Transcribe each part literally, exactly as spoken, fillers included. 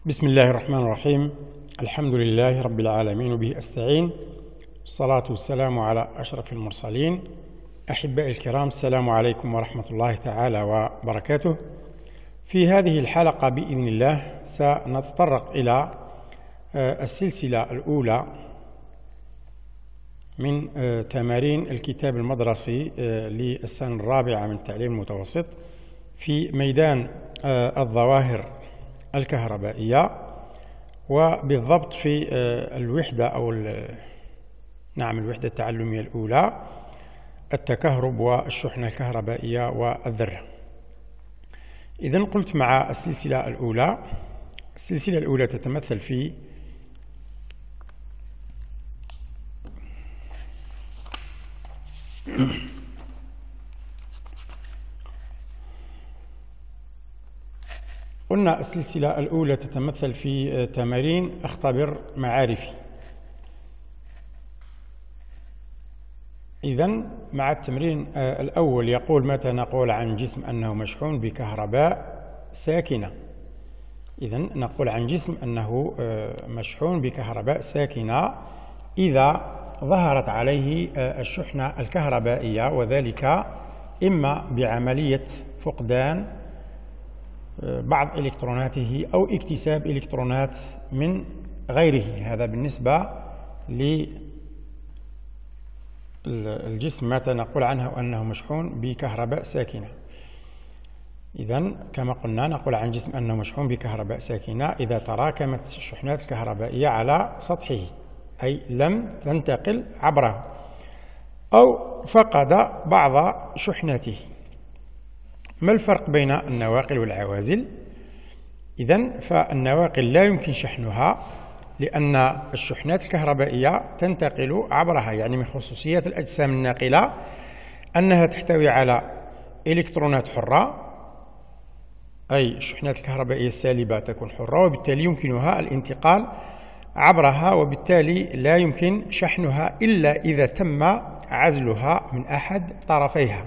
بسم الله الرحمن الرحيم. الحمد لله رب العالمين وبه أستعين، والصلاة والسلام على أشرف المرسلين. أحبائي الكرام، السلام عليكم ورحمة الله تعالى وبركاته. في هذه الحلقة بإذن الله سنتطرق إلى السلسلة الأولى من تمارين الكتاب المدرسي للسنة الرابعة من التعليم المتوسط في ميدان الظواهر الكهربائية، وبالضبط في الوحدة أو نعم الوحدة التعلمية الأولى، التكهرب والشحنة الكهربائية والذرة. إذن قلت مع السلسلة الأولى، السلسلة الأولى تتمثل في قلنا السلسلة الأولى تتمثل في تمارين اختبر معارفي. إذن مع التمرين الأول يقول: متى نقول عن جسم أنه مشحون بكهرباء ساكنة؟ إذن نقول عن جسم أنه مشحون بكهرباء ساكنة إذا ظهرت عليه الشحنة الكهربائية، وذلك إما بعملية فقدان بعض إلكتروناته أو اكتساب إلكترونات من غيره. هذا بالنسبة للجسم متى نقول عنه أنه مشحون بكهرباء ساكنة. إذن كما قلنا نقول عن جسم أنه مشحون بكهرباء ساكنة إذا تراكمت الشحنات الكهربائية على سطحه، أي لم تنتقل عبره أو فقد بعض شحناته. ما الفرق بين النواقل والعوازل؟ إذن فالنواقل لا يمكن شحنها لأن الشحنات الكهربائية تنتقل عبرها، يعني من خصوصيات الأجسام الناقلة أنها تحتوي على إلكترونات حرة، أي الشحنات الكهربائية السالبة تكون حرة وبالتالي يمكنها الانتقال عبرها، وبالتالي لا يمكن شحنها إلا إذا تم عزلها من أحد طرفيها.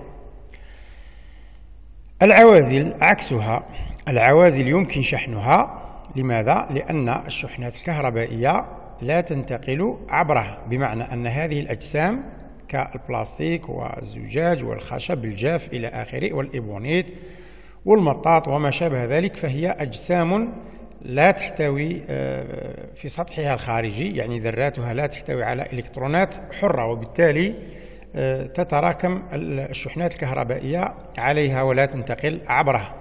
العوازل عكسها، العوازل يمكن شحنها. لماذا؟ لأن الشحنات الكهربائية لا تنتقل عبرها، بمعنى أن هذه الأجسام كالبلاستيك والزجاج والخشب الجاف إلى آخره والإيبونيت والمطاط وما شابه ذلك، فهي أجسام لا تحتوي في سطحها الخارجي، يعني ذراتها لا تحتوي على إلكترونات حرة، وبالتالي تتراكم الشحنات الكهربائية عليها ولا تنتقل عبرها.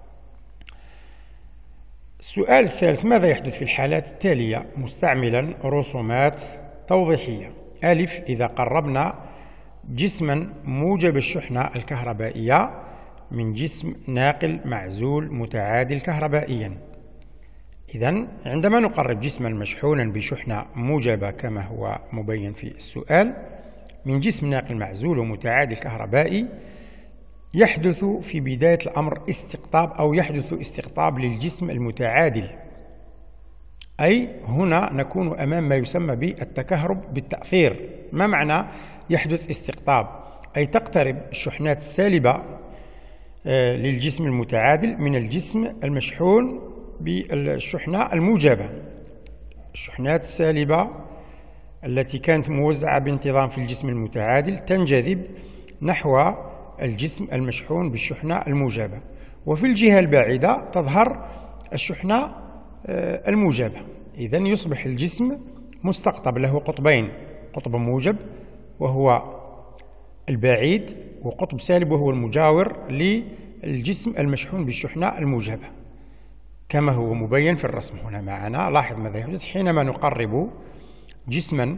السؤال الثالث: ماذا يحدث في الحالات التالية مستعملا رسومات توضيحية؟ ألف: إذا قربنا جسما موجب الشحنة الكهربائية من جسم ناقل معزول متعادل كهربائيا. إذن عندما نقرب جسما مشحونا بشحنة موجبة كما هو مبين في السؤال من جسم ناقل معزول ومتعادل كهربائي، يحدث في بداية الأمر استقطاب أو يحدث استقطاب للجسم المتعادل، أي هنا نكون أمام ما يسمى بالتكهرب بالتأثير. ما معنى يحدث استقطاب؟ أي تقترب الشحنات السالبة للجسم المتعادل من الجسم المشحون بالشحنة الموجبة. الشحنات السالبة التي كانت موزعة بانتظام في الجسم المتعادل تنجذب نحو الجسم المشحون بالشحنة الموجبة، وفي الجهة الباعدة تظهر الشحنة الموجبة. إذن يصبح الجسم مستقطب، له قطبين: قطب موجب وهو البعيد، وقطب سالب وهو المجاور للجسم المشحون بالشحنة الموجبة كما هو مبين في الرسم هنا معنا. لاحظ ماذا يحدث حينما نقرب جسما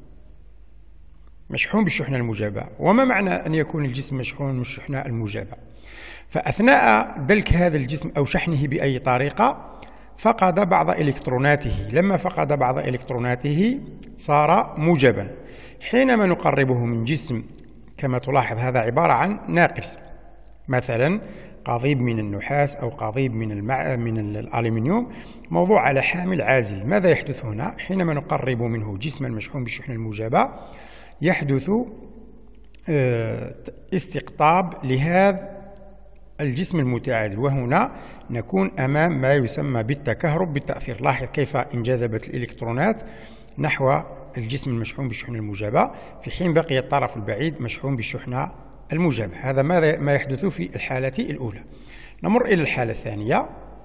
مشحون بالشحنة الموجبة. وما معنى أن يكون الجسم مشحون بالشحنة الموجبة؟ فأثناء دلك هذا الجسم أو شحنه بأي طريقة فقد بعض إلكتروناته، لما فقد بعض إلكتروناته صار موجبا. حينما نقربه من جسم كما تلاحظ هذا عبارة عن ناقل، مثلا قضيب من النحاس أو قضيب من المع... من الألمنيوم موضوع على حامل عازل. ماذا يحدث هنا؟ حينما نقرب منه جسما مشحون بالشحنة الموجبة يحدث استقطاب لهذا الجسم المتعادل، وهنا نكون أمام ما يسمى بالتكهرب بالتأثير. لاحظ كيف انجذبت الإلكترونات نحو الجسم المشحون بالشحنة الموجبة في حين بقي الطرف البعيد مشحون بالشحنة الموجبة. هذا ماذا ما يحدث في الحالة الأولى. نمر إلى الحالة الثانية.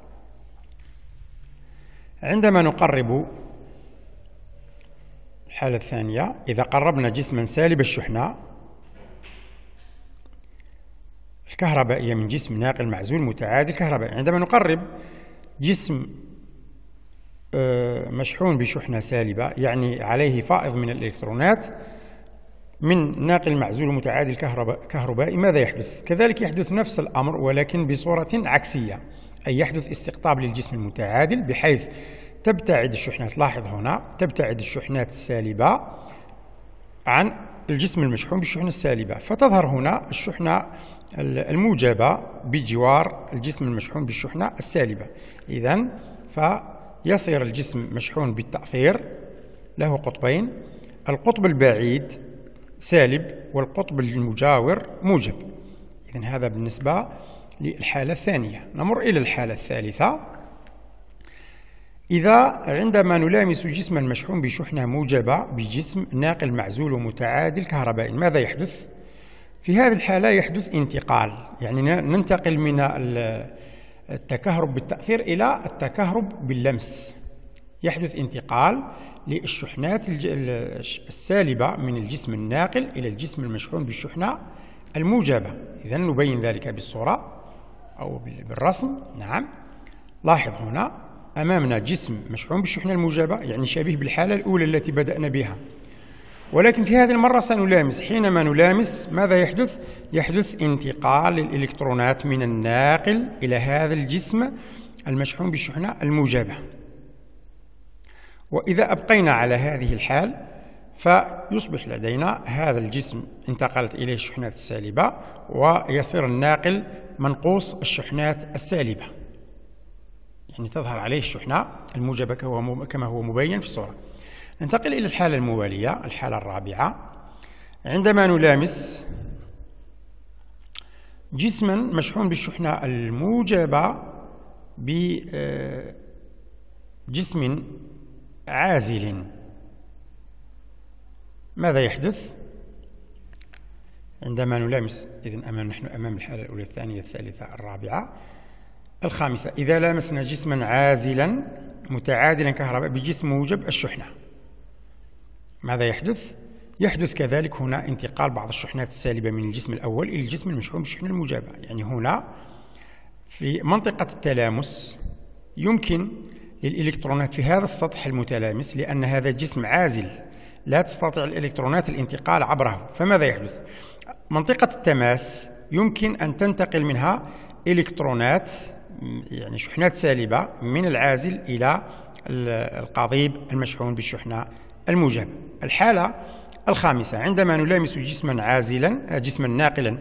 عندما نقرب الحالة الثانية، إذا قربنا جسما سالب الشحنة الكهربائية من جسم ناقل معزول متعادل كهربائي، عندما نقرب جسم مشحون بشحنة سالبة يعني عليه فائض من الإلكترونات من ناقل معزول متعادل كهربائي، ماذا يحدث؟ كذلك يحدث نفس الأمر ولكن بصورة عكسية، أي يحدث استقطاب للجسم المتعادل بحيث تبتعد الشحنات. لاحظ هنا تبتعد الشحنات السالبة عن الجسم المشحون بالشحنة السالبة، فتظهر هنا الشحنة الموجبة بجوار الجسم المشحون بالشحنة السالبة. إذن فيصير الجسم مشحون بالتأثير له قطبين، القطب البعيد سالب والقطب المجاور موجب. إذن هذا بالنسبة للحالة الثانية. نمر إلى الحالة الثالثة. إذا عندما نلامس جسما مشحون بشحنة موجبة بجسم ناقل معزول ومتعادل كهربائي، ماذا يحدث؟ في هذه الحالة يحدث انتقال، يعني ننتقل من التكهرب بالتأثير إلى التكهرب باللمس. يحدث انتقال للشحنات السالبة من الجسم الناقل إلى الجسم المشحون بالشحنة الموجبة. إذن نبين ذلك بالصورة أو بالرسم. نعم، لاحظ هنا أمامنا جسم مشحون بالشحنة الموجبة، يعني شبيه بالحالة الأولى التي بدأنا بها، ولكن في هذه المرة سنلامس. حينما نلامس ماذا يحدث؟ يحدث انتقال للإلكترونات من الناقل إلى هذا الجسم المشحون بالشحنة الموجبة. وإذا أبقينا على هذه الحال فيصبح لدينا هذا الجسم انتقلت إليه الشحنات السالبة ويصير الناقل منقوص الشحنات السالبة، يعني تظهر عليه الشحنة الموجبة كما هو مبين في الصورة. ننتقل إلى الحالة الموالية، الحالة الرابعة. عندما نلامس جسما مشحون بالشحنة الموجبة بجسم عازل، ماذا يحدث؟ عندما نلامس، إذن أمام نحن أمام الحالة الأولى الثانية الثالثة الرابعة الخامسة. إذا لامسنا جسما عازلا متعادلا كهرباء بجسم موجب الشحنة، ماذا يحدث؟ يحدث كذلك هنا انتقال بعض الشحنات السالبة من الجسم الأول إلى الجسم المشحون بالشحنة الموجبة. يعني هنا في منطقة التلامس يمكن للإلكترونات في هذا السطح المتلامس، لأن هذا جسم عازل لا تستطيع الإلكترونات الانتقال عبره، فماذا يحدث؟ منطقة التماس يمكن أن تنتقل منها إلكترونات يعني شحنات سالبة من العازل إلى القضيب المشحون بالشحنة الموجبة. الحالة الخامسة، عندما نلامس جسما عازلا جسما ناقلا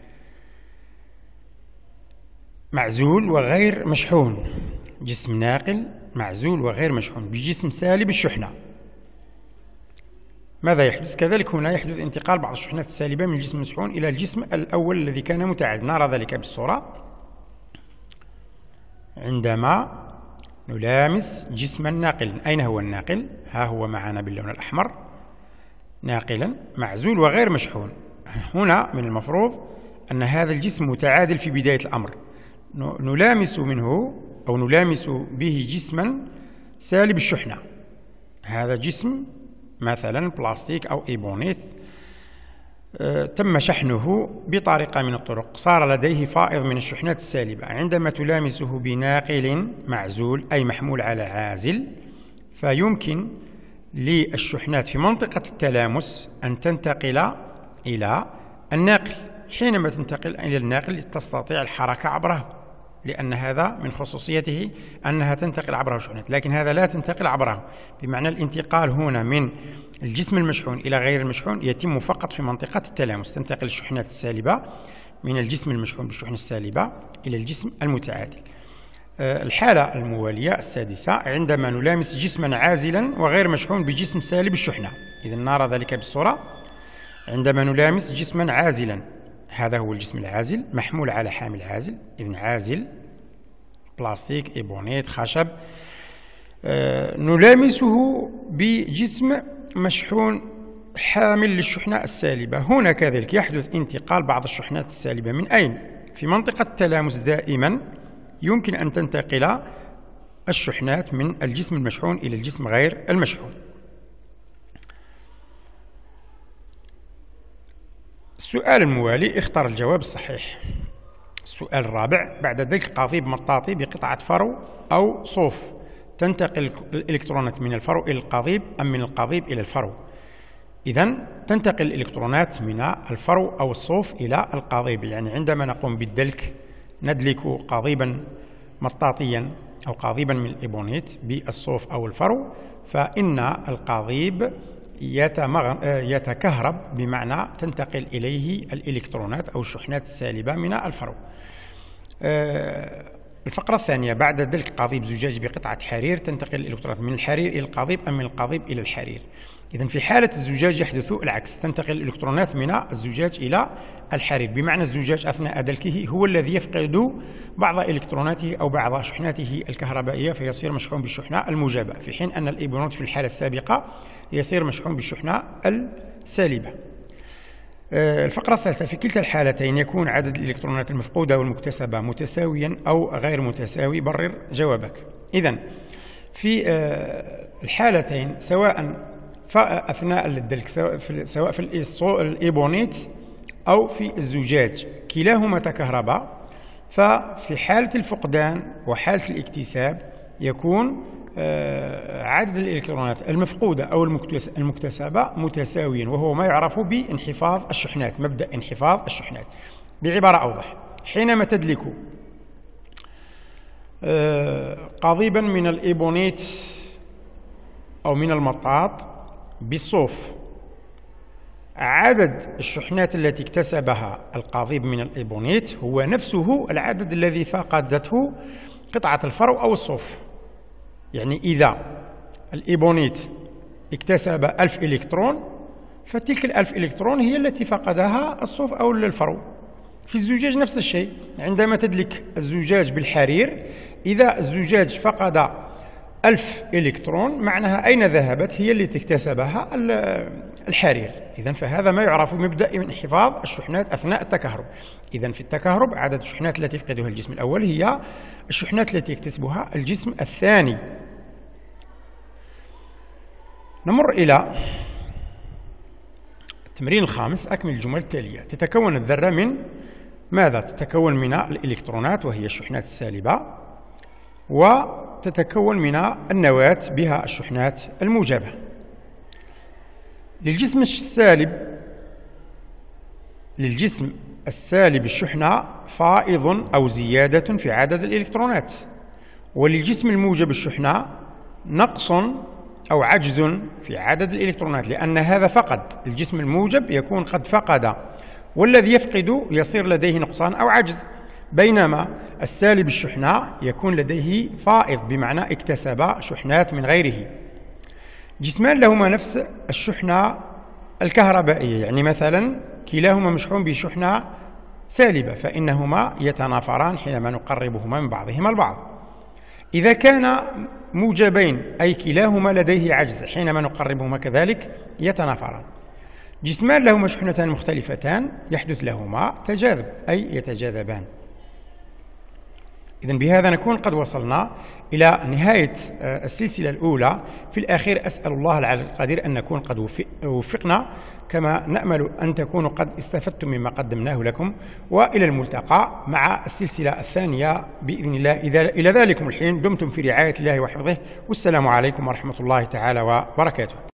معزول وغير مشحون، جسم ناقل معزول وغير مشحون بجسم سالب الشحنة، ماذا يحدث؟ كذلك هنا يحدث انتقال بعض الشحنات السالبة من الجسم المشحون إلى الجسم الأول الذي كان متعادل. نرى ذلك بالصورة. عندما نلامس جسما ناقلا، أين هو الناقل؟ ها هو معنا باللون الأحمر، ناقلا معزول وغير مشحون. هنا من المفروض أن هذا الجسم متعادل في بداية الأمر، نلامس منه أو نلامس به جسما سالب الشحنة. هذا جسم مثلا بلاستيك أو إيبونيت أه تم شحنه بطريقة من الطرق، صار لديه فائض من الشحنات السالبة. عندما تلامسه بناقل معزول أي محمول على عازل، فيمكن للشحنات في منطقة التلامس أن تنتقل إلى الناقل. حينما تنتقل إلى الناقل تستطيع الحركة عبره، لأن هذا من خصوصيته أنها تنتقل عبره الشحنات، لكن هذا لا تنتقل عبره، بمعنى الانتقال هنا من الجسم المشحون إلى غير المشحون يتم فقط في منطقة التلامس، تنتقل الشحنات السالبة من الجسم المشحون بالشحنة السالبة إلى الجسم المتعادل. الحالة الموالية السادسة، عندما نلامس جسما عازلا وغير مشحون بجسم سالب الشحنة. إذن نرى ذلك بالصورة. عندما نلامس جسما عازلا، هذا هو الجسم العازل محمول على حامل عازل، إذن عازل بلاستيك إيبونيت خشب. آه نلامسه بجسم مشحون حامل للشحنة السالبة. هنا كذلك يحدث انتقال بعض الشحنات السالبة من أين؟ في منطقة التلامس دائما يمكن أن تنتقل الشحنات من الجسم المشحون إلى الجسم غير المشحون. السؤال الموالي اختر الجواب الصحيح. السؤال الرابع: بعد ذلك قضيب مطاطي بقطعة فرو أو صوف، تنتقل الإلكترونات من الفرو إلى القضيب أم من القضيب إلى الفرو؟ إذن تنتقل الإلكترونات من الفرو أو الصوف إلى القضيب، يعني عندما نقوم بالدلك ندلك قضيبا مطاطيا أو قضيبا من الإيبونيت بالصوف أو الفرو، فإن القضيب يتكهرب، بمعنى تنتقل إليه الإلكترونات أو الشحنات السالبة من الفرو. الفقرة الثانية: بعد دلك قضيب زجاج بقطعة حرير تنتقل الإلكترونات من الحرير إلى القضيب أم من القضيب إلى الحرير؟ إذن في حالة الزجاج يحدث العكس، تنتقل الإلكترونات من الزجاج إلى الحرير، بمعنى الزجاج أثناء دلكه هو الذي يفقد بعض إلكتروناته أو بعض شحناته الكهربائية فيصير مشحون بالشحنة الموجبة، في حين أن الإيبونات في الحالة السابقة يصير مشحون بالشحنة السالبة. الفقرة الثالثة: في كلتا الحالتين يكون عدد الإلكترونات المفقودة والمكتسبة متساويا أو غير متساوي، برر جوابك. إذن في الحالتين سواء فأثناء الدلك سواء في الإيبونيت أو في الزجاج كلاهما تكهربا، ففي حالة الفقدان وحالة الاكتساب يكون عدد الإلكترونات المفقودة أو المكتسبة متساويا، وهو ما يعرف بانحفاظ الشحنات، مبدأ انحفاظ الشحنات. بعبارة أوضح: حينما تدلك قضيبا من الإيبونيت أو من المطاط بالصوف، عدد الشحنات التي اكتسبها القضيب من الإيبونيت هو نفسه العدد الذي فقدته قطعة الفرو أو الصوف. يعني إذا الإيبونيت اكتسب ألف إلكترون، فتلك الألف إلكترون هي التي فقدها الصوف أو الفرو. في الزجاج نفس الشيء، عندما تدلك الزجاج بالحرير، إذا الزجاج فقد ألف إلكترون معناها أين ذهبت؟ هي التي اكتسبها الحرير. إذن فهذا ما يعرف بمبدأ انحفاظ الشحنات أثناء التكهرب. إذن في التكهرب عدد الشحنات التي يفقدها الجسم الأول هي الشحنات التي يكتسبها الجسم الثاني. نمر إلى التمرين الخامس: أكمل الجمل التالية. تتكون الذرة من ماذا؟ تتكون من الإلكترونات وهي الشحنات السالبة، وتتكون من النواة بها الشحنات الموجبة. للجسم السالب للجسم السالب الشحنة فائض أو زيادة في عدد الإلكترونات، وللجسم الموجب الشحنة نقص أو عجز في عدد الإلكترونات، لأن هذا فقد. الجسم الموجب يكون قد فقد، والذي يفقد يصير لديه نقصان أو عجز، بينما السالب الشحنة يكون لديه فائض، بمعنى اكتسب شحنات من غيره. جسمان لهما نفس الشحنة الكهربائية، يعني مثلا كلاهما مشحون بشحنة سالبة، فإنهما يتنافران حينما نقربهما من بعضهما البعض. إذا كان موجبين أي كلاهما لديه عجز، حينما نقربهما كذلك يتنافران. جسمان لهما شحنتان مختلفتان يحدث لهما تجاذب أي يتجاذبان. إذن بهذا نكون قد وصلنا إلى نهاية السلسلة الأولى. في الأخير أسأل الله العلي القدير أن نكون قد وفقنا، كما نأمل أن تكونوا قد استفدتم مما قدمناه لكم، وإلى الملتقى مع السلسلة الثانية بإذن الله. إلى ذلكم الحين دمتم في رعاية الله وحفظه، والسلام عليكم ورحمة الله تعالى وبركاته.